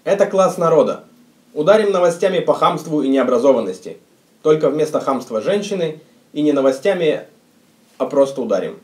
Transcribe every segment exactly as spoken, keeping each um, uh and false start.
Это класс народа. Ударим новостями по хамству и необразованности. Только вместо хамства женщины и не новостями, а просто ударим.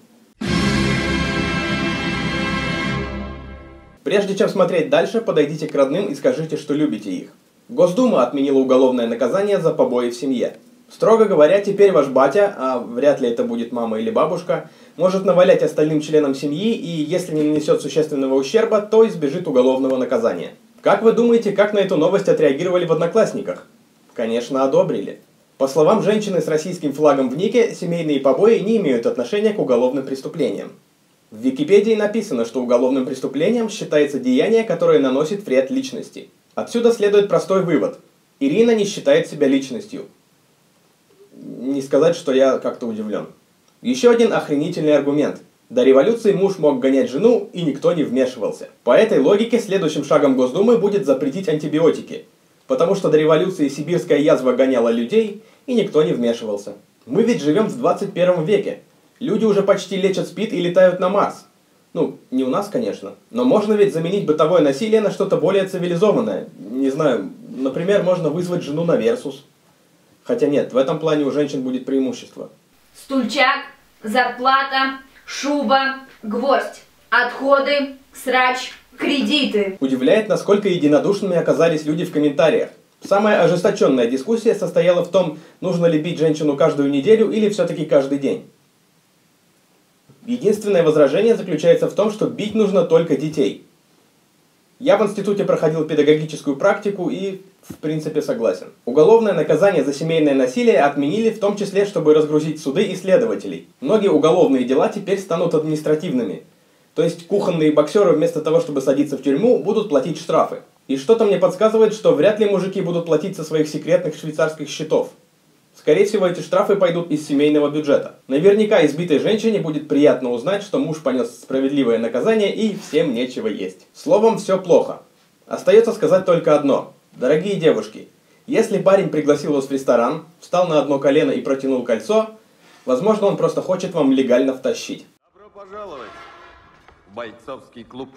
Прежде чем смотреть дальше, подойдите к родным и скажите, что любите их. Госдума отменила уголовное наказание за побои в семье. Строго говоря, теперь ваш батя, а вряд ли это будет мама или бабушка, может навалять остальным членам семьи и, если не нанесет существенного ущерба, то избежит уголовного наказания. Как вы думаете, как на эту новость отреагировали в Одноклассниках? Конечно, одобрили. По словам женщины с российским флагом в нике, семейные побои не имеют отношения к уголовным преступлениям. В Википедии написано, что уголовным преступлением считается деяние, которое наносит вред личности. Отсюда следует простой вывод. Ирина не считает себя личностью. Не сказать, что я как-то удивлен. Еще один охренительный аргумент. До революции муж мог гонять жену, и никто не вмешивался. По этой логике следующим шагом Госдумы будет запретить антибиотики. Потому что до революции сибирская язва гоняла людей, и никто не вмешивался. Мы ведь живем в двадцать первом веке. Люди уже почти лечат СПИД и летают на Марс. Ну, не у нас, конечно. Но можно ведь заменить бытовое насилие на что-то более цивилизованное. Не знаю, например, можно вызвать жену на Версус. Хотя нет, в этом плане у женщин будет преимущество. Стульчак, зарплата, шуба, гвоздь, отходы, срач, кредиты. Удивляет, насколько единодушными оказались люди в комментариях. Самая ожесточенная дискуссия состояла в том, нужно ли бить женщину каждую неделю или все-таки каждый день. Единственное возражение заключается в том, что бить нужно только детей. Я в институте проходил педагогическую практику и, в принципе, согласен. Уголовное наказание за семейное насилие отменили, в том числе, чтобы разгрузить суды и следователей. Многие уголовные дела теперь станут административными. То есть кухонные боксеры вместо того, чтобы садиться в тюрьму, будут платить штрафы. И что-то мне подсказывает, что вряд ли мужики будут платить со своих секретных швейцарских счетов. Скорее всего, эти штрафы пойдут из семейного бюджета. Наверняка избитой женщине будет приятно узнать, что муж понес справедливое наказание и всем нечего есть. Словом, все плохо. Остается сказать только одно. Дорогие девушки, если парень пригласил вас в ресторан, встал на одно колено и протянул кольцо, возможно, он просто хочет вам легально втащить. Добро пожаловать в бойцовский клуб.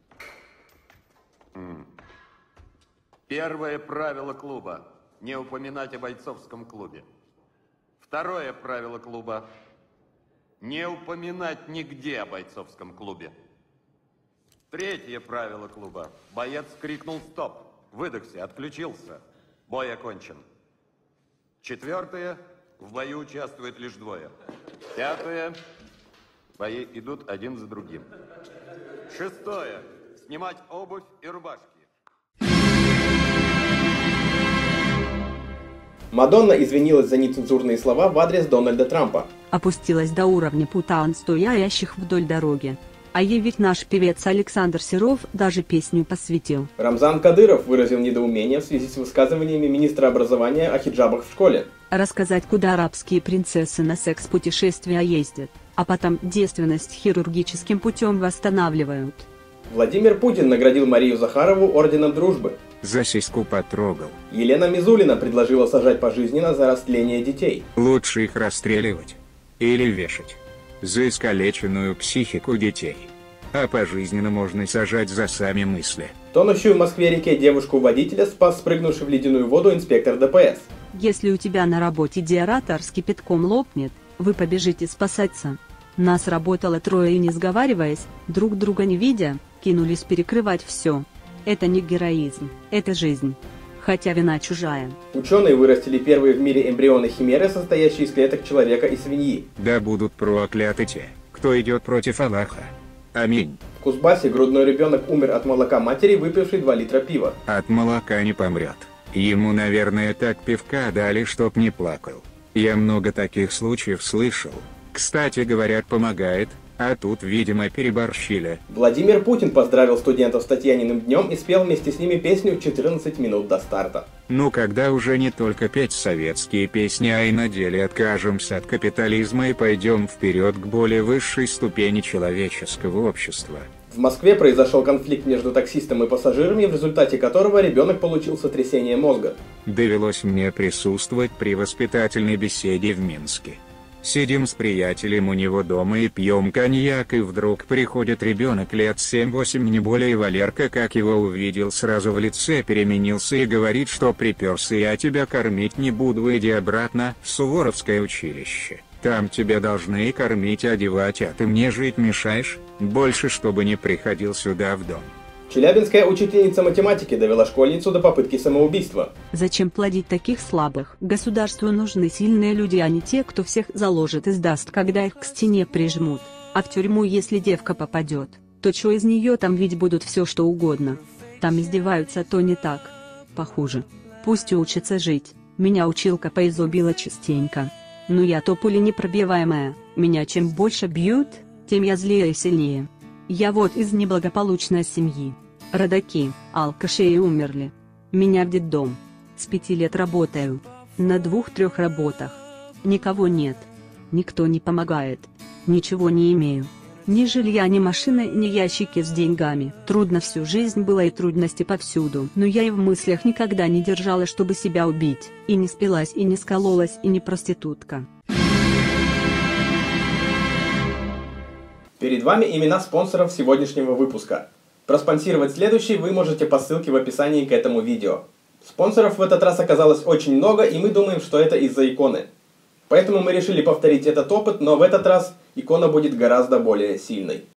Первое правило клуба. Не упоминать о бойцовском клубе. Второе правило клуба. Не упоминать нигде о бойцовском клубе. Третье правило клуба. Боец крикнул «стоп». Выдохся, отключился. Бой окончен. Четвертое. В бою участвует лишь двое. Пятое. Бои идут один за другим. Шестое. Снимать обувь и рубашки. Мадонна извинилась за нецензурные слова в адрес Дональда Трампа. Опустилась до уровня путан, стоящих вдоль дороги. А ей ведь наш певец Александр Серов даже песню посвятил. Рамзан Кадыров выразил недоумение в связи с высказываниями министра образования о хиджабах в школе. Рассказать, куда арабские принцессы на секс-путешествия ездят, а потом девственность хирургическим путем восстанавливают. Владимир Путин наградил Марию Захарову орденом дружбы. За сиську потрогал. Елена Мизулина предложила сажать пожизненно за растление детей. Лучше их расстреливать. Или вешать. За искалеченную психику детей. А пожизненно можно сажать за сами мысли. Тонущую в Москве-реке девушку-водителя спас спрыгнувший в ледяную воду инспектор ДПС. Если у тебя на работе деаратор с кипятком лопнет, вы побежите спасаться. Нас работало трое и, не сговариваясь, друг друга не видя, кинулись перекрывать все. Это не героизм, это жизнь. Хотя вина чужая. Ученые вырастили первые в мире эмбрионы химеры, состоящие из клеток человека и свиньи. Да будут прокляты те, кто идет против Аллаха. Аминь. В Кузбассе грудной ребенок умер от молока матери, выпившей два литра пива. От молока не помрет. Ему, наверное, так пивка дали, чтоб не плакал. Я много таких случаев слышал. Кстати, говорят, помогает. А тут, видимо, переборщили. Владимир Путин поздравил студентов с Татьяниным днем и спел вместе с ними песню «четырнадцать минут до старта». Ну когда уже не только петь советские песни, а и на деле откажемся от капитализма и пойдем вперед к более высшей ступени человеческого общества. В Москве произошел конфликт между таксистом и пассажирами, в результате которого ребенок получил сотрясение мозга. Довелось мне присутствовать при воспитательной беседе в Минске. Сидим с приятелем у него дома и пьем коньяк, и вдруг приходит ребенок лет семь-восемь, не более. Валерка, как его увидел, сразу в лице переменился и говорит, что приперся, я тебя кормить не буду, иди обратно в Суворовское училище. Там тебя должны и кормить, и одевать, а ты мне жить мешаешь, больше чтобы не приходил сюда в дом. Челябинская учительница математики довела школьницу до попытки самоубийства. Зачем плодить таких слабых? Государству нужны сильные люди, а не те, кто всех заложит и сдаст, когда их к стене прижмут. А в тюрьму, если девка попадет, то что из нее там, ведь будут все что угодно. Там издеваются, то не так. Похуже. Пусть учится жить. Меня училка поизубила частенько. Но я то пуленепробиваемая, меня чем больше бьют, тем я злее и сильнее. Я вот из неблагополучной семьи. Родаки, алкаши и умерли. Меня в детдом. С пяти лет работаю. На двух-трех работах. Никого нет. Никто не помогает. Ничего не имею. Ни жилья, ни машины, ни ящики с деньгами. Трудно всю жизнь было и трудности повсюду. Но я и в мыслях никогда не держала, чтобы себя убить. И не спилась, и не скололась, и не проститутка. Перед вами имена спонсоров сегодняшнего выпуска. Проспонсировать следующий вы можете по ссылке в описании к этому видео. Спонсоров в этот раз оказалось очень много, и мы думаем, что это из-за иконы. Поэтому мы решили повторить этот опыт, но в этот раз икона будет гораздо более сильной.